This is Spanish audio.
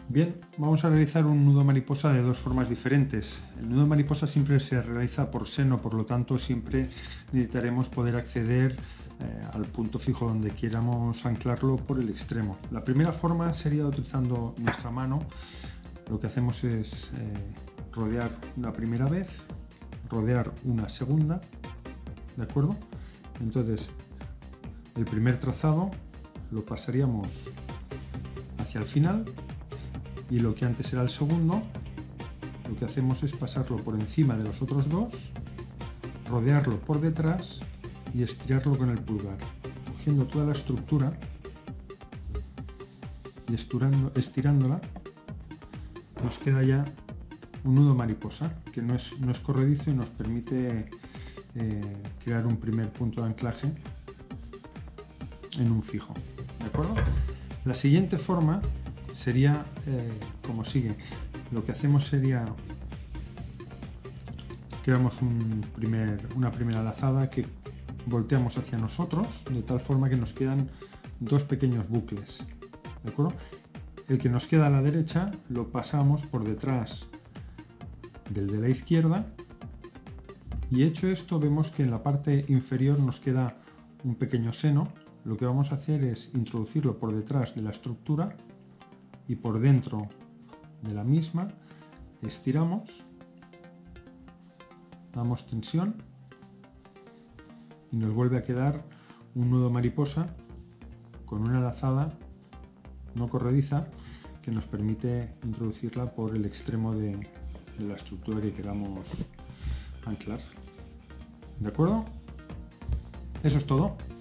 Bien, vamos a realizar un nudo mariposa de dos formas diferentes. El nudo mariposa siempre se realiza por seno, por lo tanto siempre necesitaremos poder acceder al punto fijo donde queramos anclarlo por el extremo. La primera forma sería utilizando nuestra mano. Lo que hacemos es rodear una primera vez, rodear una segunda, ¿de acuerdo? Entonces, el primer trazado lo pasaríamos hacia el final y lo que antes era el segundo, lo que hacemos es pasarlo por encima de los otros dos, rodearlo por detrás y estirarlo con el pulgar, cogiendo toda la estructura y estirándola, nos queda ya un nudo mariposa que no es corredizo y nos permite crear un primer punto de anclaje en un fijo, ¿de acuerdo? La siguiente forma sería como sigue. Lo que hacemos sería creamos una primera lazada que volteamos hacia nosotros de tal forma que nos quedan dos pequeños bucles, ¿de acuerdo? El que nos queda a la derecha lo pasamos por detrás del de la izquierda y hecho esto vemos que en la parte inferior nos queda un pequeño seno. Lo que vamos a hacer es introducirlo por detrás de la estructura y por dentro de la misma estiramos, damos tensión y nos vuelve a quedar un nudo mariposa con una lazada no corrediza que nos permite introducirla por el extremo de la estructura que queramos anclar. ¿De acuerdo? Eso es todo.